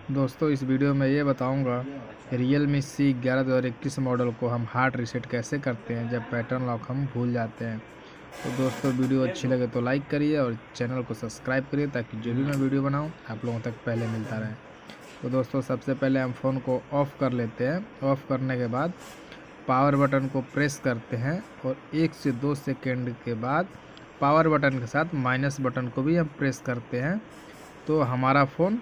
दोस्तों इस वीडियो में ये बताऊंगा Realme C11 2021 मॉडल को हम हार्ड रीसेट कैसे करते हैं जब पैटर्न लॉक हम भूल जाते हैं। तो दोस्तों वीडियो अच्छी लगे तो लाइक करिए और चैनल को सब्सक्राइब करिए ताकि जो भी मैं वीडियो बनाऊं आप लोगों तक पहले मिलता रहे। तो दोस्तों सबसे पहले हम फ़ोन को ऑफ़ कर लेते हैं। ऑफ़ करने के बाद पावर बटन को प्रेस करते हैं और 1 से 2 सेकेंड के बाद पावर बटन के साथ माइनस बटन को भी हम प्रेस करते हैं तो हमारा फ़ोन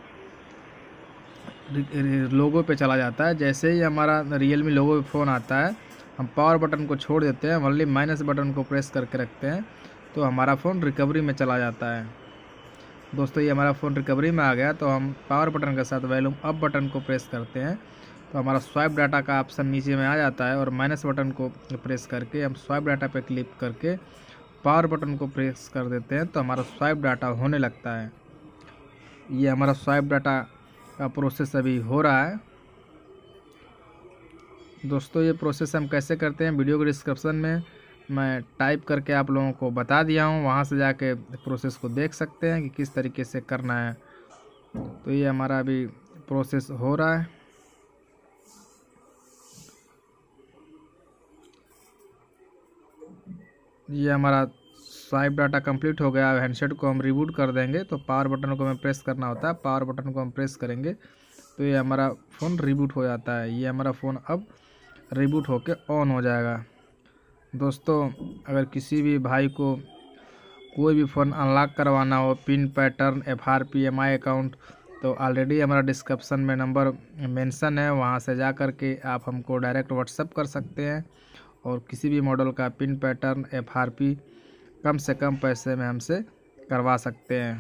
लोगो पे चला जाता है। जैसे ही हमारा Realme लोगो पे फ़ोन आता है हम पावर बटन को छोड़ देते हैं, ओनली माइनस बटन को प्रेस करके रखते हैं तो हमारा फ़ोन रिकवरी में चला जाता है। दोस्तों ये हमारा फ़ोन रिकवरी में आ गया तो हम पावर बटन के साथ वॉल्यूम अप बटन को प्रेस करते हैं तो हमारा स्वाइप डाटा का ऑप्शन नीचे में आ जाता है और माइनस बटन को प्रेस करके हम स्वाइप डाटा पे क्लिक करके पावर बटन को प्रेस कर देते हैं तो हमारा स्वाइप डाटा होने लगता है। ये हमारा स्वाइप डाटा का प्रोसेस अभी हो रहा है। दोस्तों ये प्रोसेस हम कैसे करते हैं वीडियो के डिस्क्रिप्शन में मैं टाइप करके आप लोगों को बता दिया हूँ, वहाँ से जाके प्रोसेस को देख सकते हैं कि किस तरीके से करना है। तो ये हमारा अभी प्रोसेस हो रहा है। ये हमारा स्वाइप डाटा कंप्लीट हो गया। हैंडसेट को हम रिबूट कर देंगे तो पावर बटन को हमें प्रेस करना होता है, पावर बटन को हम प्रेस करेंगे तो ये हमारा फ़ोन रिबूट हो जाता है। ये हमारा फ़ोन अब रिबूट होके ऑन हो जाएगा। दोस्तों अगर किसी भी भाई को कोई भी फ़ोन अनलॉक करवाना हो, pin, pattern, FRP, MI account, तो ऑलरेडी हमारा डिस्क्रिप्शन में नंबर मेंशन है, वहाँ से जा कर के आप हमको डायरेक्ट व्हाट्सअप कर सकते हैं और किसी भी मॉडल का पिन, पैटर्न, FRP कम से कम पैसे में हमसे करवा सकते हैं।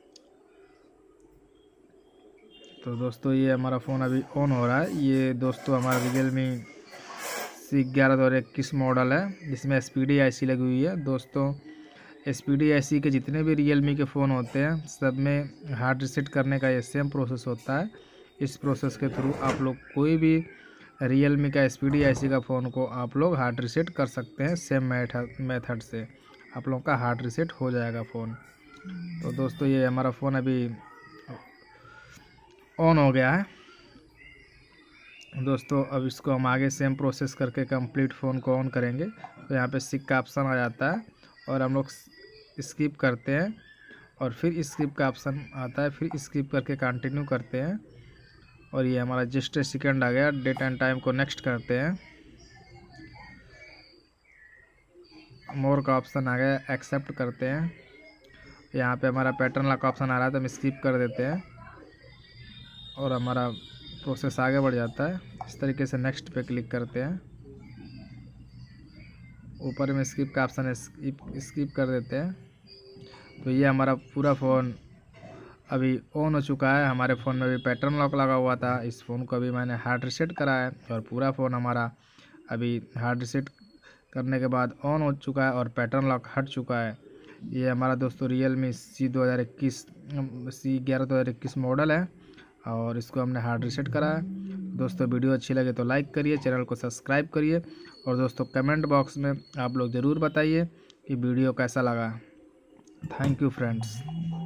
तो दोस्तों ये हमारा फ़ोन अभी ऑन हो रहा है। ये दोस्तों हमारा Realme C11 2021 मॉडल है जिसमें SPD IC लगी हुई है। दोस्तों SPD IC के जितने भी Realme के फ़ोन होते हैं सब में हार्ड रीसेट करने का ये सेम प्रोसेस होता है। इस प्रोसेस के थ्रू आप लोग कोई भी Realme का SPD IC का फ़ोन को आप लोग हार्ड रीसेट कर सकते हैं। सेम मेथड से आप लोगों का हार्ड रीसेट हो जाएगा फ़ोन। तो दोस्तों ये हमारा फ़ोन अभी ऑन हो गया है। दोस्तों अब इसको हम आगे सेम प्रोसेस करके कंप्लीट फ़ोन को ऑन करेंगे तो यहाँ पे सिक का ऑप्शन आ जाता है और हम लोग स्किप करते हैं और फिर स्किप का ऑप्शन आता है, फिर स्किप करके कंटिन्यू करते हैं और ये हमारा जस्ट सेकंड आ गया। डेट एंड टाइम को नेक्स्ट करते हैं, मोर का ऑप्शन आ गया, एक्सेप्ट करते हैं। यहाँ पे हमारा पैटर्न लॉक ऑप्शन आ रहा है तो हम स्किप कर देते हैं और हमारा प्रोसेस आगे बढ़ जाता है। इस तरीके से नेक्स्ट पे क्लिक करते हैं, ऊपर में स्किप का ऑप्शन है, स्किप कर देते हैं। तो ये हमारा पूरा फ़ोन अभी ऑन हो चुका है। हमारे फ़ोन में भी पैटर्न लॉक लगा हुआ था, इस फ़ोन को अभी मैंने हार्ड रीसेट करा है और पूरा फ़ोन हमारा अभी हार्ड रीसेट करने के बाद ऑन हो चुका है और पैटर्न लॉक हट चुका है। ये हमारा दोस्तों Realme C11 2021 मॉडल है और इसको हमने हार्ड रीसेट करा है। दोस्तों वीडियो अच्छी लगे तो लाइक करिए, चैनल को सब्सक्राइब करिए और दोस्तों कमेंट बॉक्स में आप लोग ज़रूर बताइए कि वीडियो कैसा लगा। Thank you friends.